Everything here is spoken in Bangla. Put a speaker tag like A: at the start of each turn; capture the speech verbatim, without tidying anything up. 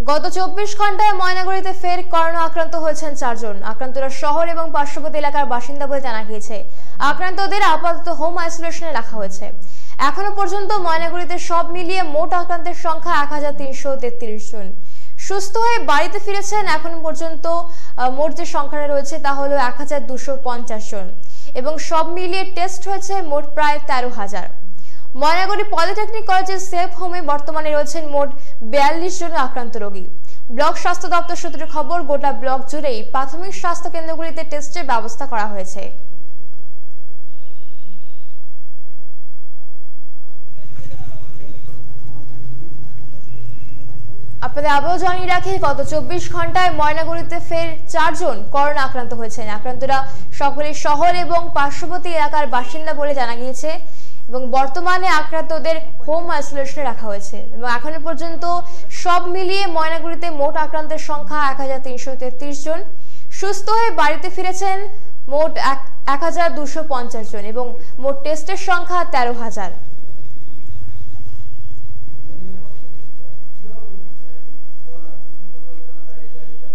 A: গত চব্বিশ ঘন্টায় ময়নাগুড়িতে ফের করোনা আক্রান্ত হয়েছেন চারজন। আক্রান্তরা শহর এবং পার্শ্ববর্তী এলাকার বাসিন্দা বলে জানা গিয়েছে। আক্রান্তদের আপাতত হোম আইসোলেশনে রাখা হয়েছে। এখনো পর্যন্ত ময়নাগুড়িতে সব মিলিয়ে মোট আক্রান্তের সংখ্যা এক হাজার তিনশো তেত্রিশ জন। সুস্থ হয়ে বাড়িতে ফিরেছেন এখন পর্যন্ত মোট যে সংখ্যাটা রয়েছে তা হলো এক হাজার দুশো পঞ্চাশ জন এবং সব মিলিয়ে টেস্ট হয়েছে মোট প্রায় তেরো হাজার। ময়নাগুড়ি পলিটেকনিক কলেজের সেফ হোমে বর্তমানে রয়েছেন মোট বিয়াল্লিশ জন আক্রান্ত রোগী। ব্লক স্বাস্থ্য দপ্তর সূত্রে খবর, গোটা ব্লক জুড়েই প্রাথমিক স্বাস্থ্য কেন্দ্রগুলিতে টেস্টের ব্যবস্থা করা হয়েছে। আপনাদের আবারও জানিয়ে রাখি, গত চব্বিশ ঘন্টায় ময়নাগুড়িতে ফের চারজন করোনা আক্রান্ত হয়েছেন। আক্রান্তরা সকলে শহর এবং পার্শ্ববর্তী এলাকার বাসিন্দা বলে জানা গিয়েছে এবং বর্তমানে আক্রান্তদের হোম আইসোলেশনে রাখা হয়েছে এবং এখনো পর্যন্ত সব মিলিয়ে ময়নাগুড়িতে মোট আক্রান্তের সংখ্যা এক হাজার তিনশো তেত্রিশ জন। সুস্থ হয়ে বাড়িতে ফিরেছেন মোট এক হাজার দুশো পঞ্চাশ জন এবং মোট টেস্টের সংখ্যা তেরো হাজার।